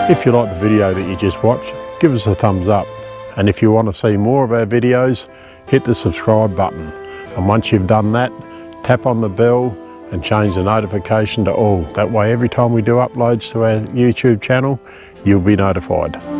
If you like the video that you just watched, give us a thumbs up. And if you want to see more of our videos, hit the subscribe button. And once you've done that, tap on the bell and change the notification to all. That way every time we do uploads to our YouTube channel, you'll be notified.